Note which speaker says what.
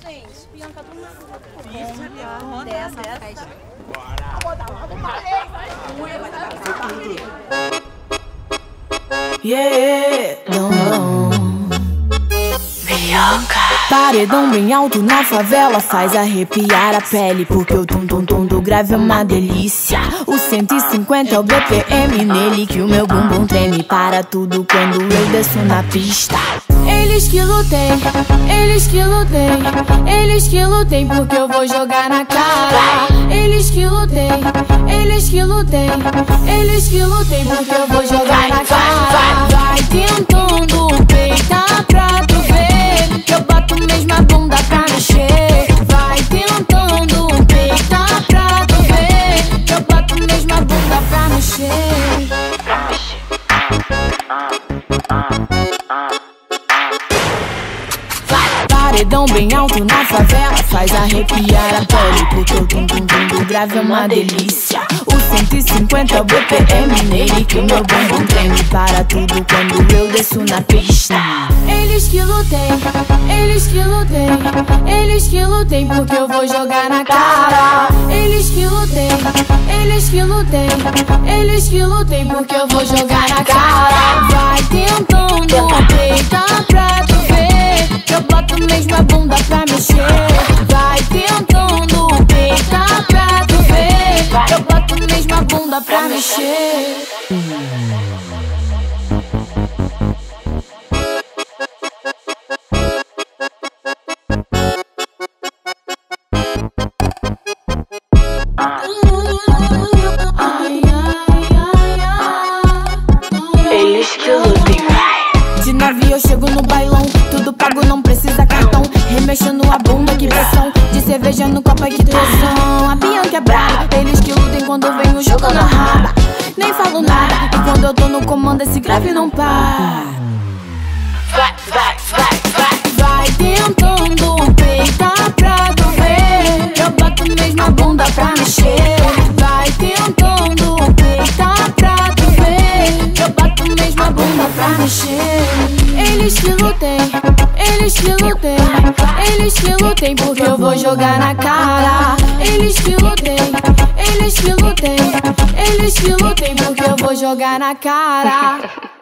Speaker 1: Gente, Bianca do nada. Dessa festa.
Speaker 2: Yeah, não. Bianca. Paredão bem alto na favela faz arrepiar a pele, porque o tum-tum-tum do grave é uma delícia. O 150 é o BPM nele, que o meu bumbum treme para tudo quando eu desço na pista. Eles que lutem, eles que lutem, eles que lutem, porque eu vou jogar na cara. Eles que lutem, eles que lutem, eles que lutem, porque eu vou jogar na cara. Vai tentando peitar pra tu ver que eu boto mesmo a bunda pra mexer. Vai tentando peitar pra tu ver que eu boto mesmo a bunda pra mexer. Paredão bem alto na favela faz arrepiar a pele, porque o tum-tum-tum do grave é uma delícia. O 150 é o BPM nele, que o meu bumbum treme para tudo quando eu desço na pista. Eles que lutem, eles que lutem, eles que lutem, porque eu vou jogar na cara. Eles que lutem, eles que lutem, eles que lutem, porque eu vou jogar na cara. Vai tentando peitar pra tu ver que eu boto mesmo a bunda pra mexer. Vai tentando peitar pra tu ver que eu boto mesmo a bunda pra mexer. Eles que lutem, vai. De navio eu chego no bailão, tudo pago, não precisa cartão. Remexendo a bunda, que pressão. De cerveja no copo, que tesão. A Bianca é brava, eles que lutem quando eu venho jogando a raba. Nem falo nada, e quando eu tô no comando esse grave não para. Vai, vai, vai, vai. Vai tentando peitar pra tu ver que eu boto mesmo a bunda pra mexer. Vai tentando peitar pra tu ver que eu boto mesmo a bunda pra mexer. Eles que lutem, eles que lutem, eles que lutem, porque eu vou jogar na cara. Eles que lutem, eles que lutem, eles que lutem, porque eu vou jogar na cara.